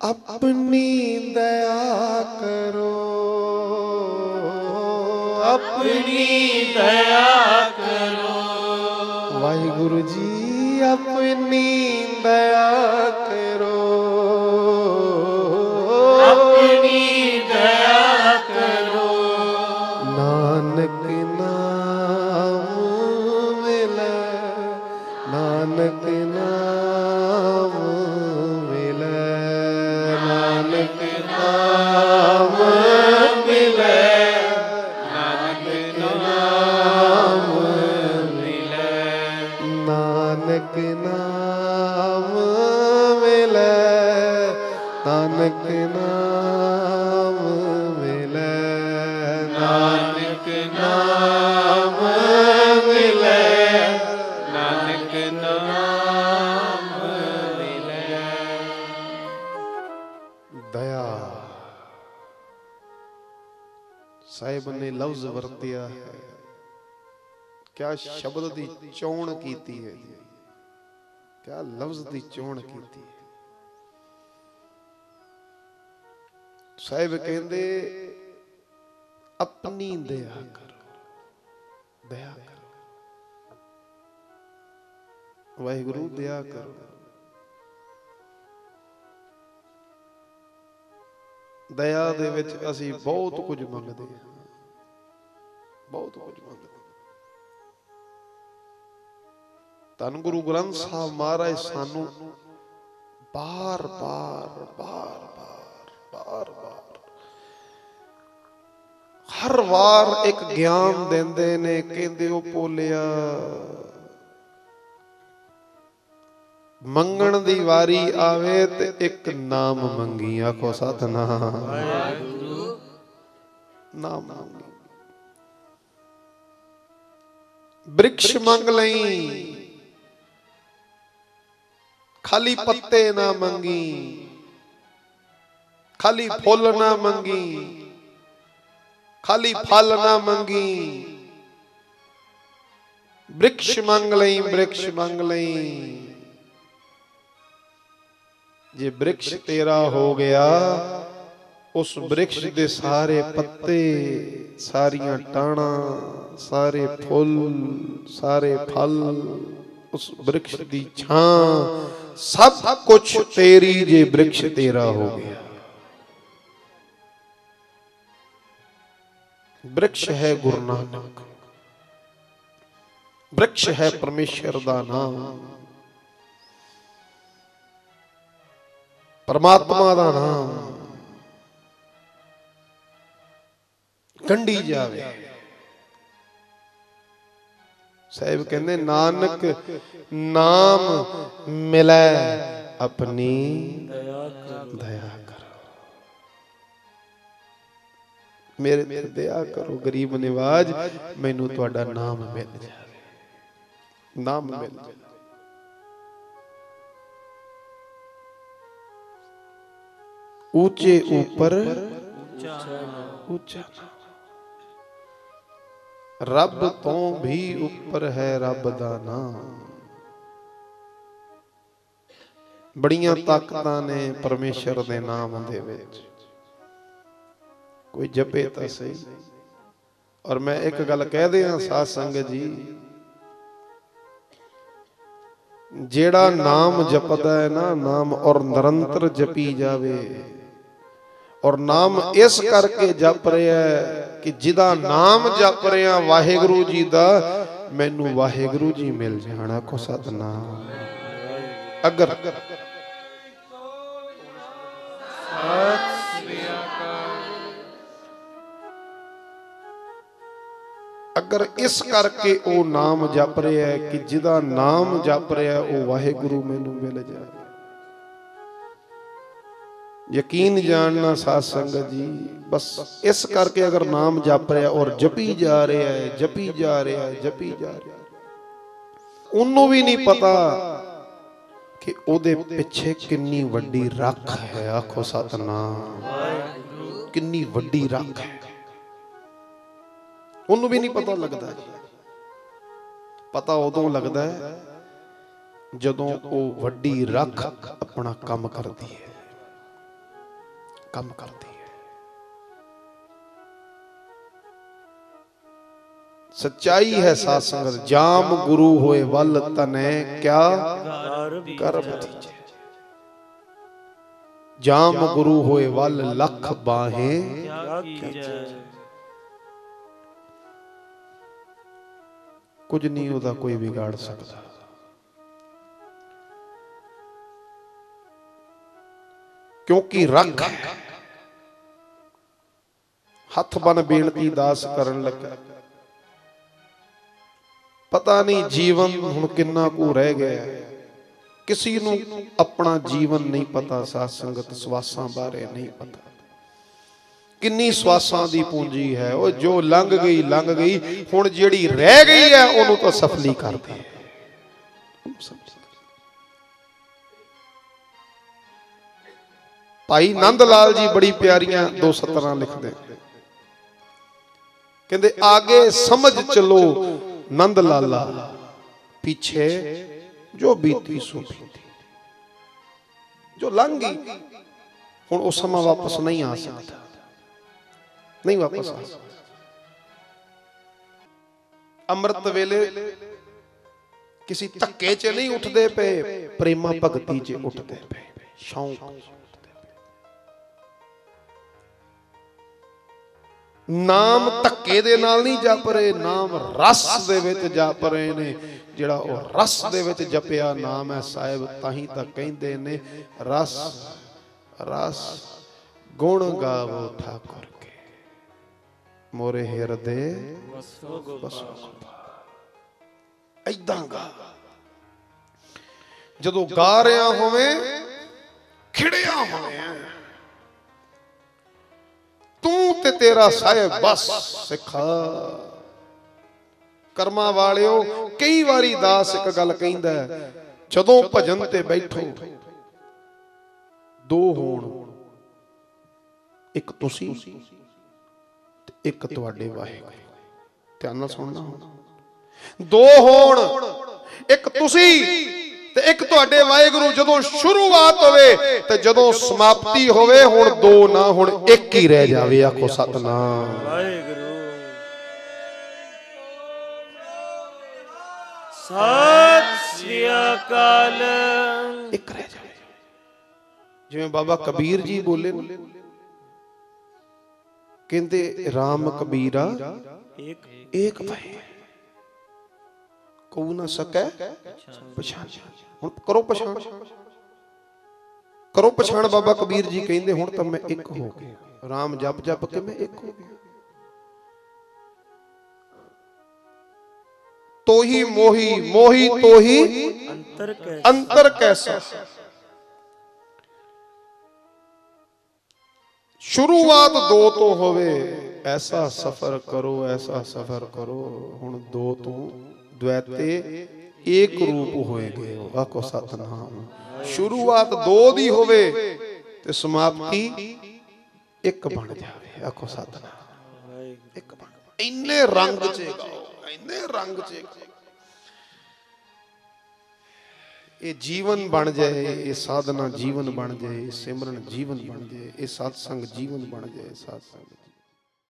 अपनी दया करो, अपनी दया करो। वाहिगुरु जी अपनी दया करो, अपनी दया करो। नानक नाम मिले, नानक नाम मिले, नानक नाम मिले, नानक नाम मिले, नानक नाम मिले, नानक नाम मिले, नानक नाम मिले, नानक नाम मिले। दया साहिब ने लफ्ज वरतिया है, क्या शब्द दी चोण कीती है, क्या लफ्ज दी चोण कीती है। साहिब कहंदे अपनी दया करो, दया करो, वाहिगुरु दया करो। दया दे विच असी बहुत कुछ मंगदे हां, बहुत कुछ मंगदे। धन गुरु ग्रंथ साहब महाराज सानू बार बार बार बार बार बार हर वार एक ज्ञान देंदे ने, कहंदे ओ भोलिया मंगण दी वारी आवे ते एक नाम मंगी। आखो सतनाम वाहिगुरु। नाम मंगी, वृक्ष मंग लई, खाली पत्ते ना मंगी, खाली फुल ना मंगी, खाली फल ना मंगी। वृक्ष मंग लई, वृक्ष मंग लई। जे वृक्ष तेरा हो गया, उस वृक्ष दे सारे पत्ते, सारियां टाणा, सारे फुल, सारे फल, उस वृक्ष दी छां, सब कुछ तेरी जे वृक्ष तेरा हो गया। वृक्ष है गुरु नानक, वृक्ष है परमेश्वर दा नाम, परमात्मा दा नाम। कंडी जावे, साहिब कहंदे नानक नाम मिले, अपनी दया करो। मेरे ते दया करो गरीब निवाज, मैनू तुहाडा नाम मिल जावे, नाम मिल जावे। ऊंचे ऊपर ऊंचा, रब तो भी ऊपर है रब दा नाम। बड़ियां ताकतां ने परमेश्वर दे नाम दे विच, कोई जपे तां सही। और मैं एक गल कह दियां साध संगत जी, जेड़ा नाम जपदा है ना, नाम और निरंतर जपी जावे, और नाम इस करके जप रहा है कि जिदा नाम जप रहा वाहिगुरु जी दा, मैनू वाहिगुरु जी मिल जाना। को सतनाम। अगर अगर इस करके वो नाम जप रहा है कि जिदा नाम जप रहा है वो वाहिगुरु मैनू मिल जाए, यकीन जानना साध संगत जी। बस इस करके अगर नाम जप रहा और जपी जा रहा है, जपी जा रहा है, जपी जा रहा है, उन्होंने भी नहीं पता कि ओदे पिछे कितनी वड्डी रख है। आखो सतनाम, कितनी वड्डी रख है, उन्होंने भी नहीं पता लगता। पता उदों लगता है जदों वो वड्डी रख अपना काम करती है। काम करती है। सच्चाई है साध संगत, जाम गुरु होए वल तने क्या गर्भ दीजे। जाम गुरु होए वल लख बाहें कुछ नहीं होता कोई बिगाड़ सकता। क्योंकि रख हथ बन बेनती दास करन लगा। पता नहीं जीवन हुण किन्ना कु रह गया, किसी नूं अपना जीवन नहीं पता। साध संगत सवासां बारे नहीं पता, किन्नी सवासां दी पूंजी है। वो जो लंघ गई, हुण जिहड़ी रह गई है उहनूं तो सफली कर दे। भाई नंद लाल जी बड़ी प्यारियां दो सतरां लिखदे, कहंदे आगे समझ चलो नंद लाला, पीछे जो बीती सो बीती। जो लंघ गई हुण वो समा वापस नहीं आ सकता, नहीं वापस आ सकता। अमृत वेले किसी धक्के च नहीं उठते पे, प्रेमा भगती च उठते पे। शौक नाम धक्के दे नाल नहीं जप रहे, नाम रस दे विच जप रहे ने। जिहड़ा ओ रस दे विच जपिया नाम है साहिब, ताही तां कहंदे ने रस रस गुण गावो ठाकुर के, मोरे हिरदे बसो। ऐदां गा, जदों गा रहा होवे खिड़िया होवे तू ते तेरा साहिब बस सिखा। कर्मा वालियो कई वारी दास एक गल कहंदा है, जदों भजन ते बैठो दो होण, एक तुसी ते एक तुहाडे वाहिगुरू। ध्यान नाल सुनना, दो होण, एक तुसी ते एक तुहाडे वाहिगुरू। जदों शुरुआत होवे ते जदों समाप्ति होवे, हुण दो ना हुण एक ही रह जावे। आखो सतनाम वाहिगुरू। सत श्री अकाल। एक रह जावे। जिवें बाबा कबीर जी बोले, कहंदे राम कबीरा एक भाई, कहू ना सकै पछाण। हुण करो पछाण, करो पछाण। बाबा कबीर जी कहंदे हुण तां मैं एक हो गया, राम जप जप के मैं एक हो गया। तो ही मोही, मोही तो ही अंतर कैसा। शुरुआत दो तो होवे, ऐसा सफर करो, ऐसा सफर करो। हुण दो तो द्वैते एक रूप होए गए। आखो सतनाम। शुरुआत दो दी होवे ते समाप्ति एक बन जावे। आखो सतनाम। एक बन, इन्ने रंग च गाओ, इन्ने रंग च ये जीवन बन जाए, ये साधना जीवन बन जाए, सिमरन जीवन बन जाए, ये सत्संग जीवन बन जाए। सत्संग